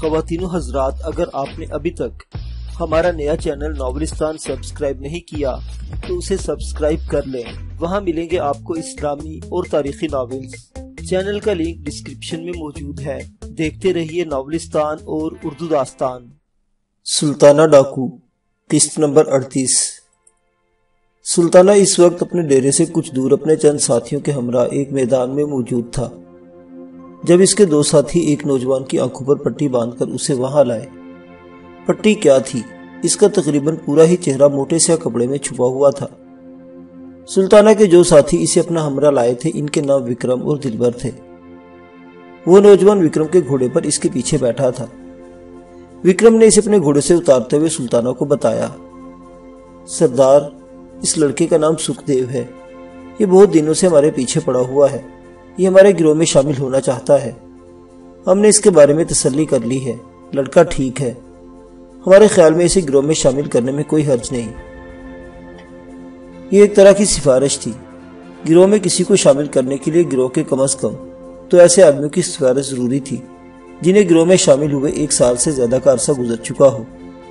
خواتین و حضرات، اگر آپ نے ابھی تک ہمارا نیا چینل ناولستان سبسکرائب نہیں کیا تو اسے سبسکرائب کر لیں۔ وہاں ملیں گے آپ کو اسلامی اور تاریخی ناولز۔ چینل کا لنک ڈسکرپشن میں موجود ہے۔ دیکھتے رہیے ناولستان اور اردو داستان۔ سلطانہ ڈاکو، قسط نمبر 38۔ سلطانہ اس وقت اپنے ڈیرے سے کچھ دور اپنے چند ساتھیوں کے ہمراہ ایک میدان میں موجود تھا، جب اس کے دو ساتھی ایک نوجوان کی آنکھوں پر پٹی باندھ کر اسے وہاں لائے۔ پٹی کیا تھی؟ اس کا تقریباً پورا ہی چہرہ موٹے سیاہ کپڑے میں چھپا ہوا تھا۔ سلطانہ کے جو ساتھی اسے اپنا ہمراہ لائے تھے، ان کے نام وکرم اور دلبر تھے۔ وہ نوجوان وکرم کے گھوڑے پر اس کے پیچھے بیٹھا تھا۔ وکرم نے اسے اپنے گھوڑے سے اتارتے ہوئے سلطانہ کو بتایا، سردار، اس لڑکے کا نام سکھ دیو ہے۔ یہ بہت دنوں سے ہمارے پیچھے پڑا ہوا ہے۔ یہ ہمارے گروہ میں شامل ہونا چاہتا ہے۔ ہم نے اس کے بارے میں تسلی کر لی ہے۔ لڑکا ٹھیک ہے۔ ہمارے خیال میں اسے گروہ میں شامل کرنے میں کوئی حرج نہیں۔ یہ ایک طرح کی سفارش تھی۔ گروہ میں کسی کو شامل کرنے کے لیے گروہ کے کم از کم تو ایسے آدمیوں کی سفارش ضروری تھی جنہیں گروہ میں شامل ہوئے 1 سال سے زیادہ کا عرصہ گزر چکا ہو۔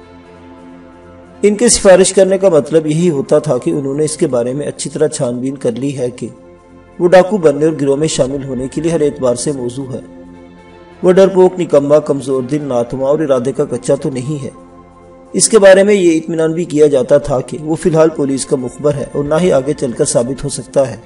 ان کے سفارش کرنے کا مطلب یہی ہوتا تھا کہ انہوں نے اس کے بارے میں اچھی طرح چھان بین کر لی ہے کہ وہ ڈاکو بننے اور گروہ میں شامل ہونے کے لیے ہر اعتبار سے موزوں ہے۔ وہ ڈرپوک، نکما، کمزور دل، ناتواں اور ارادے کا کچا تو نہیں ہے۔ اس کے بارے میں یہ اطمینان بھی کیا جاتا تھا کہ وہ فی الحال پولیس کا مخبر ہے اور نہ ہی آگے چل کر ثابت ہو سکتا ہے۔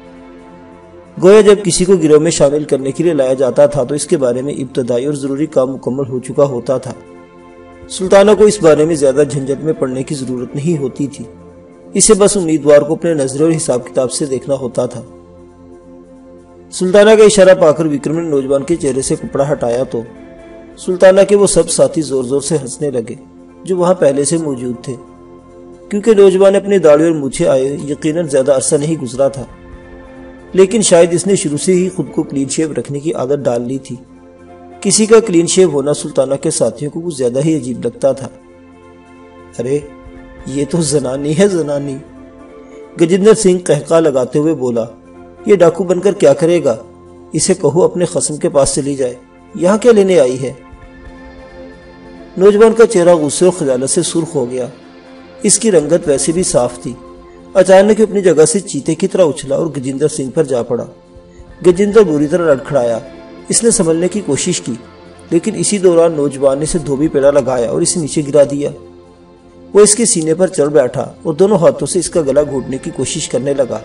گویا جب کسی کو گروہ میں شامل کرنے کے لیے لایا جاتا تھا تو اس کے بارے میں ابتدائی اور ضروری کام مکمل ہو چکا ہوتا تھا۔ سلطانہ کو اس بارے میں زیادہ جھنجھٹ میں پڑنے کی ضرورت نہیں ہوتی تھی۔ اسے بس امیدوار کو اپنے نظرے اور حساب کتاب سے دیکھنا ہوتا تھا۔ سلطانہ کا اشارہ پا کر وکرم نے نوجوان کے چہرے سے کپڑا ہٹایا تو سلطانہ کے وہ سب ساتھی زور زور سے ہنسنے لگے جو وہاں پہلے سے موجود تھے، کیونکہ نوجوان اپنی داڑھی اور مونچھیں آئے یقیناً زیادہ عرصہ نہیں گزرا تھا، لیکن شاید اس نے شروع سے ہی خود کو کلین شیو رکھنے کی عادت ڈال لی تھی۔ کسی کا کلین شیو ہونا سلطانہ کے ساتھیوں کو کچھ زیادہ ہی عجیب لگتا تھا۔ ارے یہ تو زنانی ہے، زنانی، گجیندر سنگھ قہقہ لگاتے ہوئے بولا۔ یہ ڈاکو بن کر کیا کرے گا؟ اسے کہو اپنے خصم کے پاس چلی جائے، یہاں کیا لینے آئی ہے؟ نوجوان کا چہرہ غصے اور خجالت سے سرخ ہو گیا۔ اس کی رنگت ویسے بھی صاف تھی۔ اچانک اپنی جگہ سے چیتے کی طرح اچھلا اور گجیندر سنگھ پر جا پڑا۔ گجیندر بری طرح لڑکھڑایا۔ اس نے سنبھلنے کی کوشش کی، لیکن اسی دوران نوجوان نے اسے دھوبی پیڑا لگایا اور اسے نیچے گرا دیا۔ وہ اس کے سینے پر چڑھ بیٹھا اور دونوں ہاتھوں سے اس کا گلا گھونٹنے کی کوشش کرنے لگا۔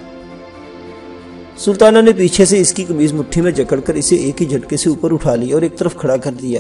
سلطانہ نے پیچھے سے اس کی قمیض مٹھی میں جکڑ کر اسے ایک ہی جھٹکے سے اوپر اٹھا لیا اور ایک طرف کھڑا کر دیا۔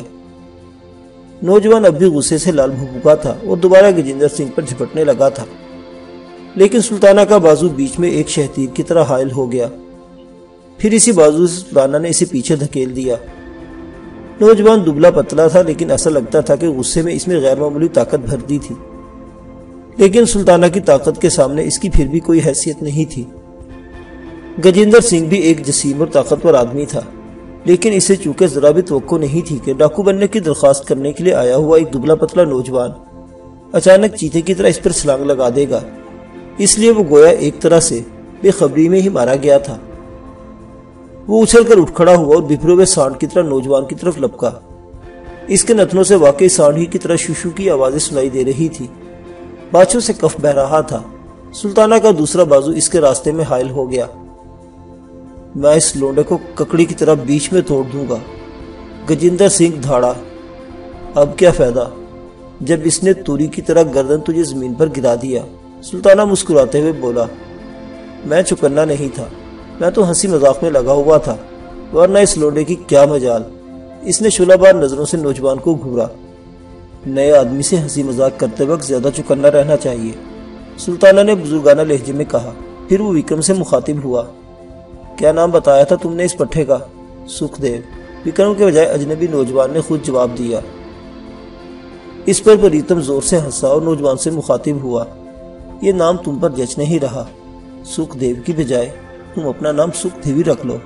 نوجوان اب بھی غصے سے لال بھبکا تھا اور دوبارہ گجیندر سنگھ پر جھپٹنے لگا تھا، لیکن سلطانہ کا بازو بیچ میں ایک شہتیر کی طرح حائل ہو گیا۔ پھر اسی بازو سے سلطانہ نے اسے پیچھے دھکیل دیا۔ نوجوان دبلا پتلا تھا، لیکن ایسا لگتا تھا کہ غصے میں اس میں غیر معمولی طاقت بھر دی تھی، لیکن سلطانہ کی طاقت کے سامنے اس کی پھر بھی کوئی حیثیت نہیں تھی۔ گجیندر سنگھ بھی ایک جسیم اور طاقتور آدمی تھا، لیکن اسے چونکہ ذرا بھی توقع نہیں تھی کہ ڈاکو بننے کی درخواست کرنے کے لیے آیا ہوا ایک دبلا پتلا نوجوان اچانک چیتے کی طرح اس پر چھلانگ لگا دے گا، اس لیے وہ گویا ایک طرح سے بے خبری میں ہی مارا گیا تھا۔ وہ اچھل کر اٹھ کھڑا ہوا اور بھرے ہوئے سانڈ کی طرح نوجوان کی طرف لپکا۔ اس کے نتنوں سے واقعی سانڈ ہی کی طرح شوشو کی آوازیں سنائی دے رہی تھی۔ باچھوں سے کف بہ رہا تھا۔ سلطانہ کا دوسرا بازو اس کے راستے میں حائل ہو گیا۔ میں اس لونڈے کو ککڑی کی طرح بیچ میں توڑ دوں گا۔ گجیندر سنگھ دھاڑا۔ اب کیا فائدہ جب اس نے توری کی طرح گردن تجھے زمین پر گرا دیا۔ سلطانہ مسکراتے ہوئے بولا، میں چکنا نہیں تھا، میں تو ہنسی مذاق میں لگا ہوا تھا، ورنہ اس لونڈے کی کیا مجال۔ اس نے شعلہ بار نظروں سے نوجوان کو گھورا۔ نئے آدمی سے ہنسی مذاق کرتے وقت زیادہ چکنا رہنا چاہیے، سلطانہ نے بزرگانہ لہجے میں کہا۔ پھر وہ وکرم سے مخاطب ہوا، کیا نام بتایا تھا تم نے اس پٹھے کا؟ سکھ دیو، وکرم کے بجائے اجنبی نوجوان نے خود جواب دیا۔ اس پر پریتم زور سے ہنسا اور نوجوان سے مخاطب ہوا، یہ نام تم پر جچ نہیں رہا، سکھ دیو کی بجائے تم اپنا نام سکھ دیوی رکھ لو۔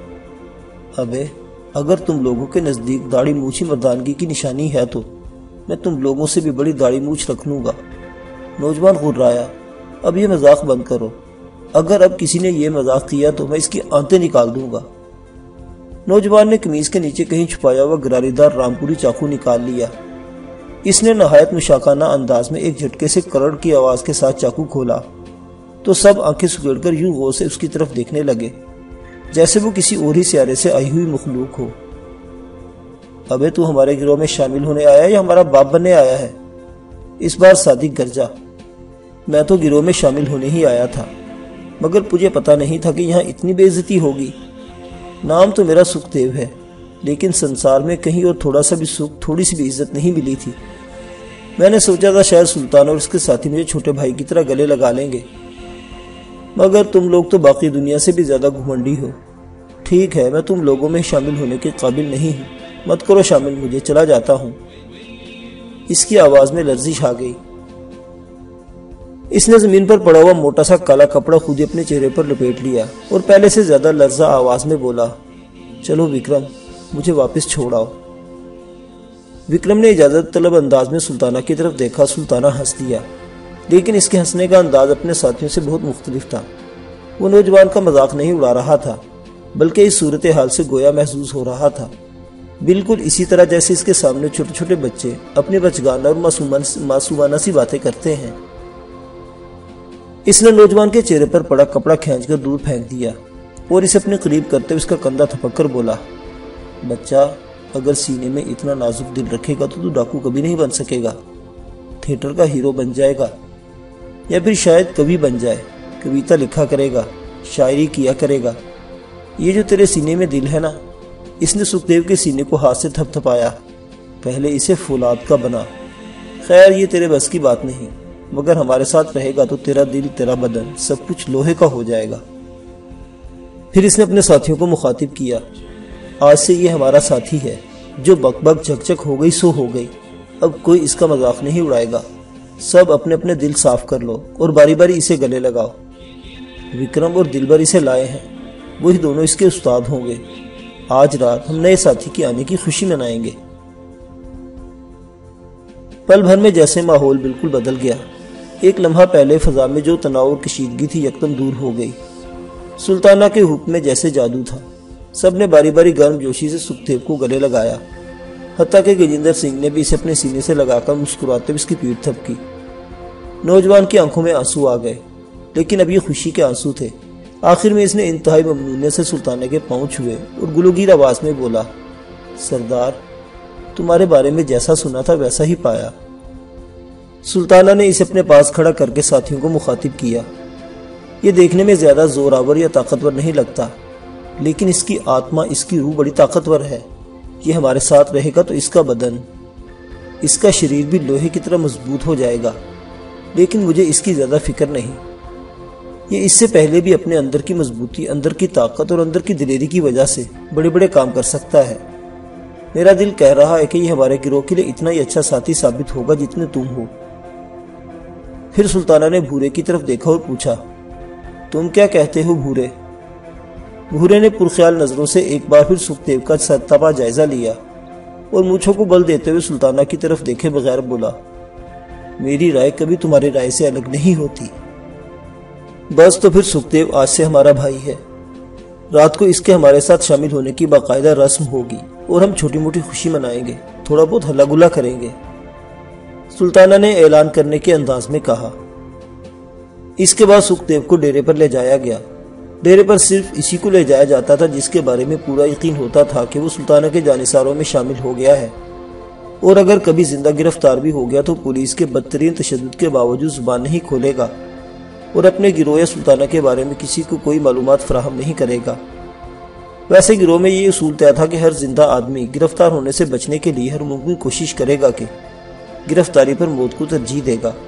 ابے اگر تم لوگوں کے نزدیک داڑھی مونچھ مردانگی کی نشانی ہے تو میں تم لوگوں سے بھی بڑی داڑھی مونچھ رکھ لوں گا۔ نوجوان غرایا، اب یہ مذاق بند کرو، اگر اب کسی نے یہ مذاق کیا تو میں اس کی آنتیں نکال دوں گا۔ نوجوان نے قمیض کے نیچے کہیں چھپایا ہوا گراری دار رامپوری چاقو نکال لیا۔ اس نے نہایت مشاکانہ انداز میں ایک جھٹکے سے کرڑ کی آواز کے ساتھ چاقو کھولا تو سب آنکھیں سکیڑ کر یوں غور سے اس کی طرف دیکھنے لگے جیسے وہ کسی اور ہی سیارے سے آئی ہوئی مخلوق ہو۔ ابے تو ہمارے گروہ میں شامل ہونے آیا یا ہمارا باپ بننے آیا ہے؟ اس بار صادق گرجا۔ میں تو گروہ میں شامل ہونے ہی آیا تھا، مگر مجھے پتا نہیں تھا کہ یہاں اتنی بے عزتی ہوگی۔ نام تو میرا سکھ دیو ہے، لیکن سنسار میں کہیں اور تھوڑا سا بھی سکھ، تھوڑی سی بھی عزت نہیں ملی تھی۔ میں نے سوچا تھا شاید سلطان اور اس کے ساتھی مجھے چھوٹے بھائی کی طرح گلے لگا لیں گے، مگر تم لوگ تو باقی دنیا سے بھی زیادہ گھمنڈی ہو۔ ٹھیک ہے، میں تم لوگوں میں شامل ہونے کے قابل نہیں ہوں، مت کرو شامل مجھے، چلا جاتا ہوں۔ اس کی آواز میں لرزش آ گئی۔ اس نے زمین پر پڑا ہوا موٹا سا کالا کپڑا خود ہی اپنے چہرے پر لپیٹ لیا اور پہلے سے زیادہ لرزہ آواز میں بولا، چلو وکرم، مجھے واپس چھوڑ آؤ۔ وکرم نے اجازت طلب انداز میں سلطانہ کی طرف دیکھا۔ سلطانہ ہنس دیا، لیکن اس کے ہنسنے کا انداز اپنے ساتھیوں سے بہت مختلف تھا۔ وہ نوجوان کا مذاق نہیں اڑا رہا تھا، بلکہ اس صورتحال سے گویا محظوظ ہو رہا تھا، بالکل اسی طرح جیسے اس کے سامنے چھوٹے چھوٹے بچے اپنی بچگانہ اور معصومانہ سی باتیں کرتے ہیں۔ اس نے نوجوان کے چہرے پر پڑا کپڑا کھینچ کر دور پھینک دیا اور اسے اپنے قریب کرتے ہوئے اس کا کندھا تھپک کر بولا، بچہ، اگر سینے میں اتنا نازک دل رکھے گا تو ڈاکو کبھی نہیں بن سکے گا، تھیٹر کا ہیرو بن جائے گا، یا پھر شاید کبھی بن جائے، کویتا لکھا کرے گا، شاعری کیا کرے گا۔ یہ جو تیرے سینے میں دل ہے نا، اس نے سکھدیو کے سینے کو ہاتھ سے تھپ تھپایا، پہلے اسے فولاد کا بنا۔ خیر، یہ تیرے بس کی بات نہیں، مگر ہمارے ساتھ رہے گا تو تیرا دل، تیرا بدن، سب کچھ لوہے کا ہو جائے گا۔ پھر اس نے اپنے ساتھیوں کو مخاطب کیا، آج سے یہ ہمارا ساتھی ہے، جو بک بک جھک جھک ہو گئی سو ہو گئی، اب کوئی اس کا مذاق نہیں اڑائے گا۔ سب اپنے اپنے دل صاف کر لو اور باری باری اسے گلے لگاؤ۔ وکرم اور دلبر اسے لائے ہیں، وہی دونوں اس کے استاد ہوں گے۔ آج رات ہم نئے ساتھی کی آنے کی خوشی منائیں گے۔ پل بھر میں جیسے ماحول بالکل بدل گیا۔ ایک لمحہ پہلے فضا میں جو تناؤ اور کشیدگی تھی یکدم دور ہو گئی۔ سلطانہ کے حکم میں جیسے جادو تھا، سب نے باری باری گرم جوشی سے سکھدیو کو گلے لگایا، حتیٰ کہ گجیندر سنگھ نے بھی اسے اپنے سینے سے لگا کر مسکراتے ہوئے اس کی پیٹھ تھپکی۔ نوجوان کی آنکھوں میں آنسو آ گئے، لیکن اب یہ خوشی کے آنسو تھے۔ آخر میں اس نے انتہائی ممنونیت سے سلطانہ کے پاؤں چھوئے اور گلوگیر آواز میں بولا، سردار، تمہارے بارے میں جیسا سنا تھا ویسا ہی پایا۔ سلطانہ نے اسے اپنے پاس کھڑا کر کے ساتھیوں کو مخاطب کیا، یہ دیکھنے میں زیادہ زور آور یا طاقتور نہیں لگتا، لیکن اس کی آتما، اس کی روح بڑی طاقتور ہے۔ یہ ہمارے ساتھ رہے گا تو اس کا بدن، اس کا شریر بھی لوہے کی طرح مضبوط ہو جائے گا، لیکن مجھے اس کی زیادہ فکر نہیں۔ یہ اس سے پہلے بھی اپنے اندر کی مضبوطی، اندر کی طاقت اور اندر کی دلیری کی وجہ سے بڑے بڑے کام کر سکتا ہے۔ میرا دل کہہ رہا ہے کہ یہ ہمارے گروہ کے لیے اتنا ہی اچھا ساتھی ثابت ہوگا جتنے تم ہو۔ پھر سلطانہ نے بھورے کی طرف دیکھا اور پوچھا، تم کیا کہتے ہو بھورے؟ بھورے نے پرخیال نظروں سے ایک بار پھر سکھدیو کا سرتابا جائزہ لیا اور مونچھوں کو بل دیتے ہوئے سلطانہ کی طرف دیکھے بغیر بولا، میری رائے کبھی تمہاری رائے سے الگ نہیں ہوتی۔ بس تو پھر سکھدیو آج سے ہمارا بھائی ہے۔ رات کو اس کے ہمارے ساتھ شامل ہونے کی باقاعدہ رسم ہوگی اور ہم چھوٹی موٹی خوشی منائیں گے، تھوڑا بہت ہلا گلا کریں گے، سلطانہ نے اعلان کرنے کے انداز میں کہا۔ اس کے بعد سکھدیو کو ڈیرے پر لے جایا گیا۔ ڈیرے پر صرف اسی کو لے جایا جاتا تھا جس کے بارے میں پورا یقین ہوتا تھا کہ وہ سلطانہ کے جانثاروں میں شامل ہو گیا ہے، اور اگر کبھی زندہ گرفتار بھی ہو گیا تو پولیس کے بدترین تشدد کے باوجود زبان نہیں کھولے گا اور اپنے گروہ یا سلطانہ کے بارے میں کسی کو کوئی معلومات فراہم نہیں کرے گا۔ ویسے گروہ میں یہ اصول طے تھا کہ ہر زندہ آدمی گرفتار ہونے سے بچنے کے لیے ہر ممکن کوشش کرے گا کہ گرفتاری پر موت کو ترجیح دے گا۔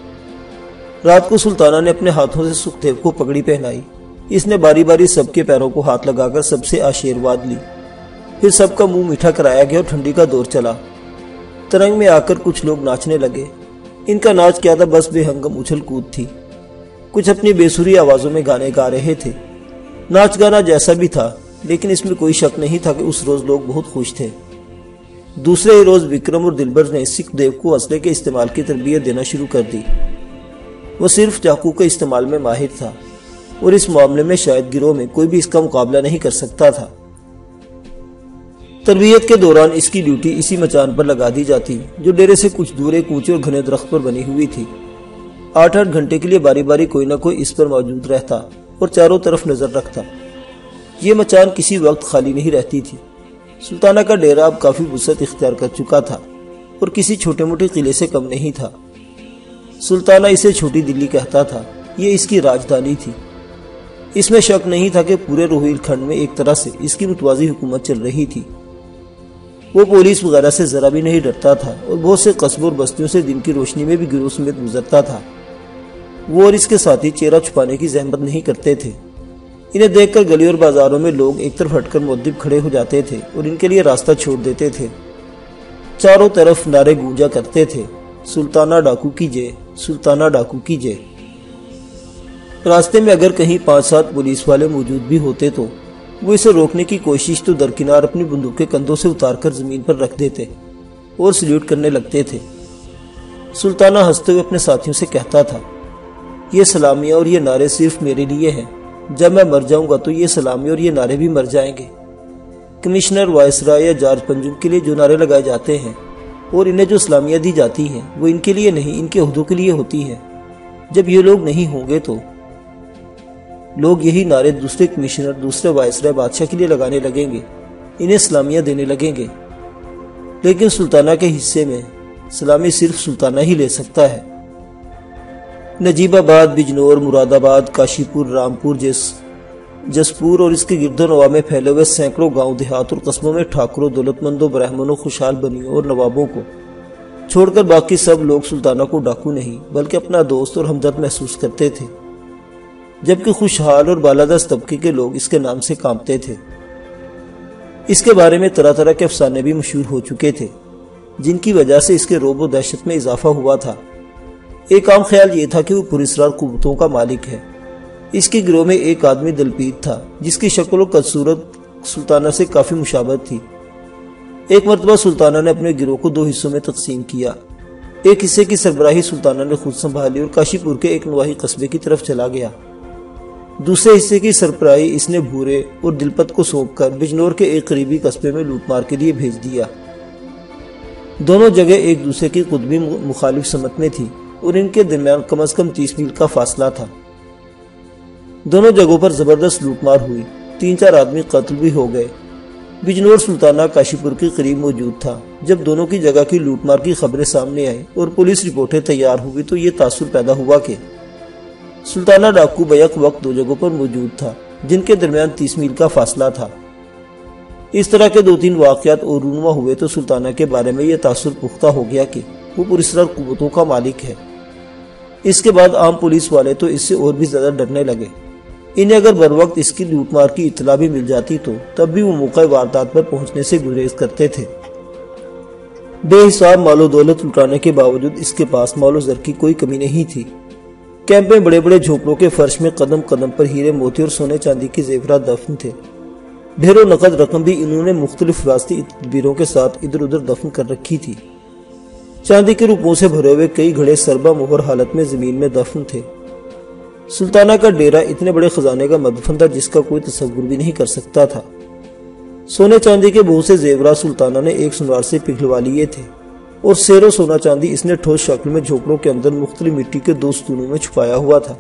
رات کو سلطانہ نے اپنے ہاتھوں سے سکھدیو کو پگڑی پہنائی۔ اس نے باری باری سب کے پیروں کو ہاتھ لگا کر سب سے آشیرواد لی۔ پھر سب کا منہ میٹھا کرایا گیا اور ٹھنڈی کا دور چلا۔ ترنگ میں آ کر کچھ لوگ ناچنے لگے۔ ان کا ناچ کیا تھا، بس بے ہنگم اچھل کود تھی۔ کچھ اپنی بے سری آوازوں میں گانے گا رہے تھے۔ ناچ گانا جیسا بھی تھا، لیکن اس میں کوئی شک نہیں تھا کہ اس روز لوگ بہت خوش تھے۔ دوسرے ہی روز وکرم اور دلبر نے سکھدیو کو اسلحے کے استعمال کی تربیت دینا شروع کر دی۔ وہ صرف چاقو کے استعمال میں ماہر تھا اور اس معاملے میں شاید گروہ میں کوئی بھی اس کا مقابلہ نہیں کر سکتا تھا۔ تربیت کے دوران اس کی ڈیوٹی اسی مچان پر لگا دی جاتی جو ڈیرے سے کچھ دور ایک اونچے اور گھنے درخت پر بنی ہوئی تھی۔ 8-8 گھنٹے کے لیے باری باری کوئی نہ کوئی اس پر موجود رہتا اور چاروں طرف نظر رکھتا۔ یہ مچان کسی وقت خالی نہیں رہتی تھی۔ سلطانہ کا ڈیرا اب کافی وسعت اختیار کر چکا تھا اور کسی چھوٹے موٹے قلعے سے کم نہیں تھا۔ سلطانہ اسے چھوٹی دلی کہتا تھا، یہ اس کی راجدھانی تھی۔ اس میں شک نہیں تھا کہ پورے روہیل کھنڈ میں ایک طرح سے اس کی متوازی حکومت چل رہی تھی۔ وہ پولیس وغیرہ سے ذرا بھی نہیں ڈرتا تھا اور بہت سے قصبوں اور بستیوں سے دن کی روشنی میں بھی گروہ سمیت گزرتا تھا۔ وہ اور اس کے ساتھی چہرہ چھپانے کی زحمت نہیں کرتے تھے۔ انہیں دیکھ کر گلی اور بازاروں میں لوگ ایک طرف ہٹ کر مؤدب کھڑے ہو جاتے تھے اور ان کے لیے راستہ چھوڑ دیتے تھے۔ چاروں طرف نعرے گونجا کرتے تھے، سلطانہ ڈاکو کی جے، سلطانہ ڈاکو کی جے۔ راستے میں اگر کہیں 5-7 پولیس والے موجود بھی ہوتے تو وہ اسے روکنے کی کوشش تو درکنار اپنی بندوقیں کندھوں سے اتار کر زمین پر رکھ دیتے اور سلیوٹ کرنے لگتے تھے۔ سلطانہ ہنستے ہوئے اپنے ساتھیوں سے کہتا تھا، یہ سلامیاں اور یہ نعرے صرف میرے لیے ہیں، جب میں مر جاؤں گا تو یہ سلامی اور یہ نعرے بھی مر جائیں گے۔ کمشنر، وائسرائے یا جارج پنجم کے لیے جو نعرے لگائے جاتے ہیں اور انہیں جو سلامیاں دی جاتی ہیں وہ ان کے لیے نہیں، ان کے عہدوں کے لیے ہوتی ہیں۔ جب یہ لوگ نہیں ہوں گے تو لوگ یہی نعرے دوسرے کمشنر، دوسرے وائسرائے، بادشاہ کے لیے لگانے لگیں گے، انہیں سلامیاں دینے لگیں گے۔ لیکن سلطانہ کے حصے میں سلامی صرف سلطانہ ہی لے سکتا ہے۔ نجیب آباد، بجنور، مراد آباد، کاشی پور، رامپور، جسپور اور اس کے گرد و نواح میں پھیلے ہوئے سینکڑوں گاؤں دیہات اور قصبوں میں ٹھاکروں، دولت مندوں، برہمنوں، خوشحال بنیوں اور نوابوں کو چھوڑ کر باقی سب لوگ سلطانہ کو ڈاکو نہیں بلکہ اپنا دوست اور ہمدرد محسوس کرتے تھے، جبکہ خوشحال اور بالادست طبقے کے لوگ اس کے نام سے کانپتے تھے۔ اس کے بارے میں طرح طرح کے افسانے بھی مشہور ہو چکے تھے جن کی وجہ سے اس کے رعب و دہشت میں اضافہ ہوا تھا۔ ایک عام خیال یہ تھا کہ وہ پراسرار قوتوں کا مالک ہے۔ اس کے گروہ میں ایک آدمی دلپیت تھا جس کی شکل و قد صورت سلطانہ سے کافی مشابہت تھی۔ ایک مرتبہ سلطانہ نے اپنے گروہ کو 2 حصوں میں تقسیم کیا۔ ایک حصے کی سربراہی سلطانہ نے خود سنبھالی اور کاشی پور کے ایک نواحی قصبے کی طرف چلا گیا۔ دوسرے حصے کی سربراہی اس نے بھورے اور دلپت کو سونپ کر بجنور کے ایک قریبی قصبے میں لوٹ مار کے لیے بھیج دیا۔ دونوں جگہ ایک دوسرے کی قطبی مخالف سمت میں تھی اور ان کے درمیان کم از کم 30 میل کا فاصلہ تھا۔ دونوں جگہوں پر زبردست لوٹ مار ہوئی، 3-4 آدمی قتل بھی ہو گئے۔ بجنور سلطانہ کاشی پور کے قریب موجود تھا۔ جب دونوں کی جگہ کی لوٹ مار کی خبریں سامنے آئیں اور پولیس رپورٹیں تیار ہوئی تو یہ تاثر پیدا ہوا کہ سلطانہ ڈاکو بیک وقت 2 جگہوں پر موجود تھا جن کے درمیان 30 میل کا فاصلہ تھا۔ اس طرح کے 2-3 واقعات اور رونما ہوئے تو سلطانہ کے بارے میں یہ تاثر پختہ ہو گیا کہ وہ پراسرار قوتوں کا مالک ہے۔ اس کے بعد عام پولیس والے تو اس سے اور بھی زیادہ ڈرنے لگے۔ انہیں اگر بر وقت اس کی لوٹ مار کی اطلاع بھی مل جاتی تو تب بھی وہ موقع واردات پر پہنچنے سے گریز کرتے تھے۔ بے حساب مال و دولت لٹانے کے باوجود اس کے پاس مال و زر کی کوئی کمی نہیں تھی۔ کیمپ میں بڑے بڑے جھونپڑوں کے فرش میں قدم قدم پر ہیرے، موتی اور سونے چاندی کے زیورات دفن تھے۔ ڈھیروں نقد رقم بھی انہوں نے مختلف حفاظتی تدبیروں کے ساتھ ادھر ادھر دفن کر رکھی تھی۔ چاندی کے روپوں سے بھرے ہوئے کئی گھڑے سربا مہر حالت میں زمین میں دفن تھے۔ سلطانہ کا ڈیرا اتنے بڑے خزانے کا مدفن تھا جس کا کوئی تصور بھی نہیں کر سکتا تھا۔ سونے چاندی کے بہت سے زیورات سلطانہ نے ایک سنوار سے پگھلوا لیے تھے اور سیرو سونا چاندی اس نے ٹھوس شکل میں جھوپڑوں کے اندر مختلف مٹی کے 2 ستونوں میں چھپایا ہوا تھا۔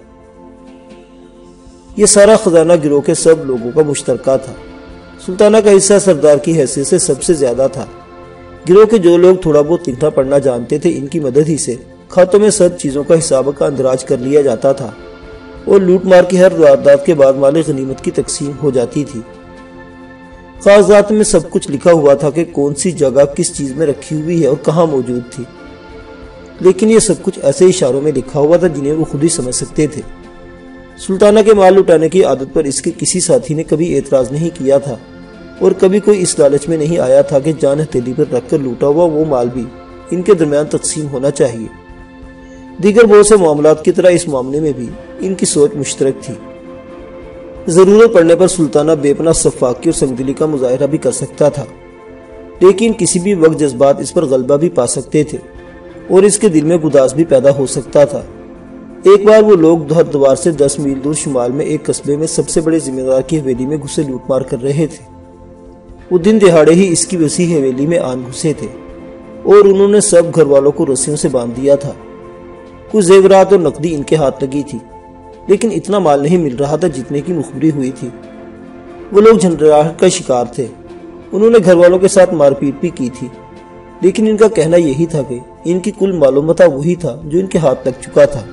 یہ سارا خزانہ گروہ کے سب لوگوں کا مشترکہ تھا۔ سلطانہ کا حصہ سردار کی حیثیت سے سب سے زیادہ تھا۔ گروہ کے جو لوگ تھوڑا بہت لکھنا پڑھنا جانتے تھے ان کی مدد ہی سے کھاتوں میں سب چیزوں کا حساب کا اندراج کر لیا جاتا تھا اور لوٹ مار کی ہر واردات کے بعد مال غنیمت کی تقسیم ہو جاتی تھی۔ کاغذات میں سب کچھ لکھا ہوا تھا کہ کون سی جگہ کس چیز میں رکھی ہوئی ہے اور کہاں موجود تھی، لیکن یہ سب کچھ ایسے اشاروں میں لکھا ہوا تھا جنہیں وہ خود ہی سمجھ سکتے تھے۔ سلطانہ کے مال لٹانے کی عادت پر اس کے کسی ساتھی نے کبھی اعتراض نہیں کیا تھا اور کبھی کوئی اس لالچ میں نہیں آیا تھا کہ جان ہتھیلی پر رکھ کر لوٹا ہوا وہ مال بھی ان کے درمیان تقسیم ہونا چاہیے۔ دیگر بہت سے معاملات کی طرح اس معاملے میں بھی ان کی سوچ مشترک تھی۔ ضرورت پڑنے پر سلطانہ بے پناہ شفاقی اور سنگدلی کا مظاہرہ بھی کر سکتا تھا، لیکن کسی بھی وقت جذبات اس پر غلبہ بھی پا سکتے تھے اور اس کے دل میں گداز بھی پیدا ہو سکتا تھا۔ ایک بار وہ لوگ ہر دوار سے 10 میل دور شمال میں ایک قصبے میں سب سے بڑے ذمہ دار کی حویلی میں گھسے لوٹ مار کر رہے تھے۔ وہ دن دہاڑے ہی اس کی وسیع حویلی میں آن گھسے تھے اور انہوں نے سب گھر والوں کو رسیوں سے باندھ دیا تھا۔ کچھ زیورات اور نقدی ان کے ہاتھ لگی تھی، لیکن اتنا مال نہیں مل رہا تھا جتنے کی مخبری ہوئی تھی۔ وہ لوگ جھنجھلاہٹ کا شکار تھے۔ انہوں نے گھر والوں کے ساتھ مار پیٹ بھی کی تھی، لیکن ان کا کہنا یہی تھا کہ ان کی کل معلومات وہی تھا جو ان کے ہاتھ لگ چکا تھا۔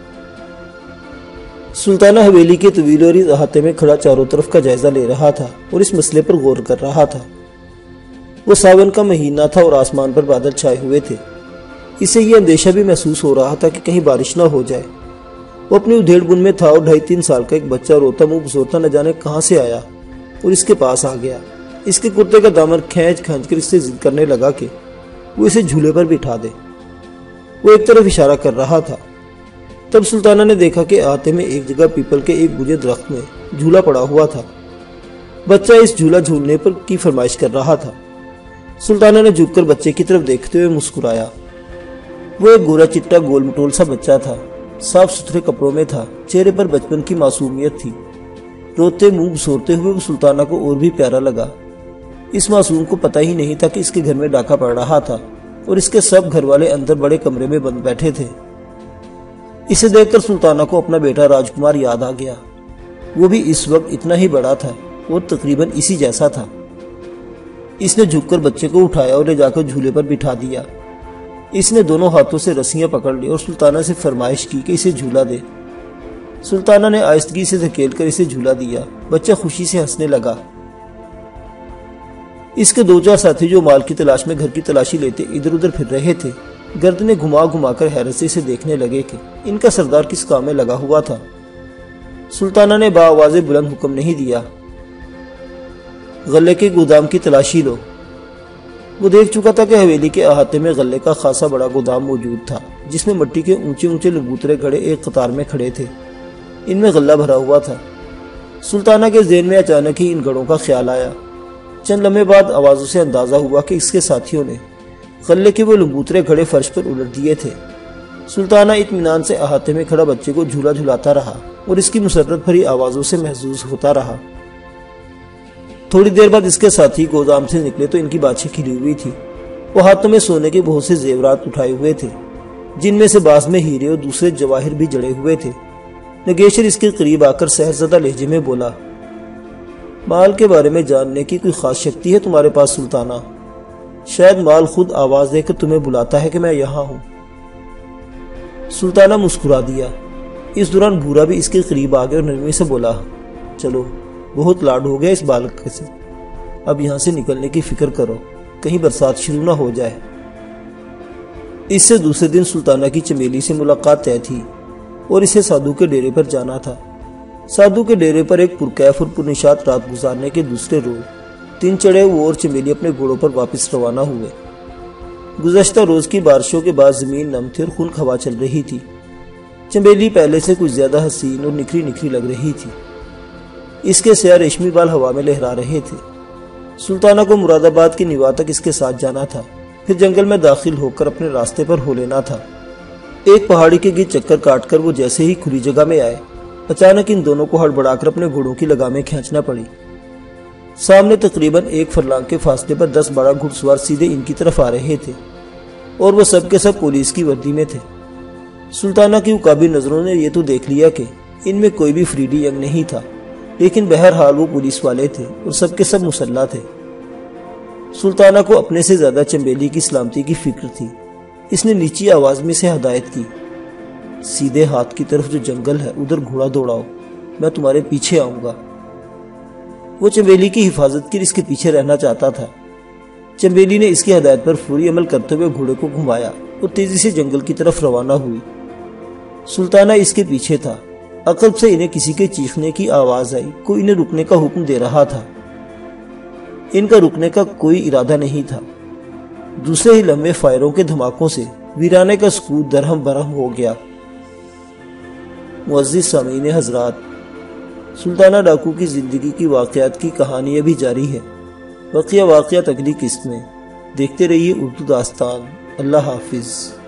سلطانہ حویلی کے طویل اور احاطے میں کھڑا چاروں طرف کا جائزہ لے رہا تھا اور اس مسئلے پر غور کر رہا تھا۔ وہ ساون کا مہینہ تھا اور آسمان پر بادل چھائے ہوئے تھے۔ اسے یہ اندیشہ بھی محسوس ہو رہا تھا کہ کہیں بارش نہ ہو جائے۔ وہ اپنی ادھیڑ بن میں تھا اور 2.5-3 سال کا ایک بچہ روتا منہ بسورتا نہ جانے کہاں سے آیا اور اس کے پاس آ گیا۔ اس کے کرتے کا دامن کھینچ کر اس سے ضد کرنے لگا کہ وہ اسے جھولے پر بٹھا دے۔ وہ ایک طرف اشارہ کر رہا تھا۔ تب سلطانہ نے دیکھا کہ احاطے میں ایک جگہ پیپل کے ایک بجے درخت میں جھولا پڑا ہوا تھا۔ بچہ اس جھولا جھولنے پر کی فرمائش کر رہا تھا۔ سلطانہ نے جھک کر بچے کی طرف دیکھتے ہوئے مسکرایا۔ وہ ایک گورا چٹا گول مٹول سا بچہ تھا، صاف ستھرے کپڑوں میں تھا، چہرے پر بچپن کی معصومیت تھی۔ روتے منہ بسورتے ہوئے وہ سلطانہ کو اور بھی پیارا لگا۔ اس معصوم کو پتہ ہی نہیں تھا کہ اس کے گھر میں ڈاکہ پڑ رہا تھا اور اس کے سب گھر والے اندر بڑے کمرے میں بند بیٹھے تھے۔ اسے دیکھ کر سلطانہ کو اپنا بیٹا راجکمار یاد آ گیا۔ وہ بھی اس وقت اتنا ہی بڑا تھا اور تقریباً اسی جیسا تھا۔ اس نے جھک کر بچے کو اٹھایا اور لے جا کر جھولے پر بٹھا دیا۔ اس نے دونوں ہاتھوں سے رسیاں پکڑ لی اور سلطانہ سے فرمائش کی کہ اسے جھولا دے۔ سلطانہ نے آہستگی سے دھکیل کر اسے جھولا دیا۔ بچہ خوشی سے ہنسنے لگا۔ اس کے 2-4 ساتھی جو مال کی تلاش میں گھر کی تلاشی لیتے ادھر ادھر پھر رہے تھے، گردنیں گھما گھما کر حیرت سے اسے دیکھنے لگے کہ ان کا سردار کس کام میں لگا ہوا تھا۔ سلطانہ نے بآواز بلند حکم نہیں دیا، غلے کے گودام کی تلاشی لو۔ وہ دیکھ چکا تھا کہ حویلی کے احاطے میں غلے کا خاصا بڑا گودام موجود تھا، جس میں مٹی کے اونچے اونچے لبوترے گھڑے ایک قطار میں کھڑے تھے۔ ان میں غلہ بھرا ہوا تھا۔ سلطانہ کے ذہن میں اچانک ہی ان گھڑوں کا خیال آیا۔ چند لمحے بعد آوازوں سے اندازہ ہوا کہ اس کے ساتھیوں نے غلے کے وہ لبوترے گھڑے فرش پر الٹ دیے تھے۔ سلطانہ اطمینان سے احاطے میں کھڑا بچے کو جھولا جھلاتا رہا اور اس کی مسرت بھری آوازوں سے محظوظ ہوتا رہا۔ تھوڑی دیر بعد اس کے ساتھی گودام سے نکلے تو ان کی باتیں کھلی ہوئی تھی۔ وہ ہاتھوں میں سونے کے بہت سے زیورات اٹھائے ہوئے تھے، جن میں سے بعض میں ہیرے اور دوسرے جواہر بھی جڑے ہوئے تھے۔ نگیشر اس کے قریب آ کر سحرزدہ لہجے میں بولا، مال کے بارے میں جاننے کی کوئی خاص شکتی ہے تمہارے پاس سلطانہ؟ شاید مال خود آواز دے کر تمہیں بلاتا ہے کہ میں یہاں ہوں۔ سلطانہ مسکرا دیا۔ اس دوران بھورا بھی اس کے قریب آ گیا اور نرمی سے بولا، چلو بہت لاڈ ہو گیا اس بالک سے، اب یہاں سے نکلنے کی فکر کرو، کہیں برسات شروع نہ ہو جائے۔ اس سے دوسرے دن سلطانہ کی چمیلی سے ملاقات طے تھی اور اسے سادھو کے ڈیرے پر جانا تھا۔ سادھو کے ڈیرے پر ایک پرکیف اور پرنشاد رات گزارنے کے دوسرے روز 3 چڑھے وہ اور چمیلی اپنے گھوڑوں پر واپس روانہ ہوئے۔ گزشتہ روز کی بارشوں کے بعد زمین نم تھی اور خنک ہوا چل رہی تھی۔ چمیلی پہلے سے کچھ زیادہ حسین اور نکھری نکھری لگ رہی تھی۔ اس کے سیاہ ریشمی بال ہوا میں لہرا رہے تھے۔ سلطانہ کو مراد آباد کی نوا تک اس کے ساتھ جانا تھا، پھر جنگل میں داخل ہو کر اپنے راستے پر ہو لینا تھا۔ ایک پہاڑی کے گرد چکر کاٹ کر وہ جیسے ہی کھلی جگہ میں آئے، اچانک ان دونوں کو ہڑبڑا کر اپنے گھوڑوں کی لگامیں کھینچنا پڑی۔ سامنے تقریباً 1 فرلانگ کے فاصلے پر 10-12 گھڑ سوار سیدھے ان کی طرف آ رہے تھے اور وہ سب کے سب پولیس کی وردی میں تھے۔ سلطانہ کی عقابی نظروں نے یہ تو دیکھ لیا کہ ان میں کوئی بھی فریڈی ینگ نہیں تھا، لیکن بہرحال وہ پولیس والے تھے اور سب کے سب مسلح تھے۔ سلطانہ کو اپنے سے زیادہ چنبیلی کی سلامتی کی فکر تھی۔ اس نے نیچی آواز میں سے ہدایت کی، سیدھے ہاتھ کی طرف جو جنگل ہے ادھر گھوڑا دوڑاؤ، میں تمہارے پیچھے آؤں گا۔ وہ چنبیلی کی حفاظت کے اس کے پیچھے رہنا چاہتا تھا۔ چنبیلی نے اس کی ہدایت پر فوری عمل کرتے ہوئے گھوڑے کو گھمایا اور تیزی سے جنگل کی طرف روانہ ہوئی۔ سلطانہ اس کے پیچھے تھا۔ عقب سے انہیں کسی کے چیخنے کی آواز آئی، کوئی انہیں رکنے کا حکم دے رہا تھا۔ ان کا رکنے کا کوئی ارادہ نہیں تھا۔ دوسرے ہی لمحے فائروں کے دھماکوں سے ویرانے کا سکوت درہم برہم ہو گیا۔ معزز سامعین حضرات، سلطانہ ڈاکو کی زندگی کی واقعات کی کہانی ابھی جاری ہے۔ بقیہ واقعات اگلی قسط میں۔ دیکھتے رہیے اردو داستان۔ اللہ حافظ۔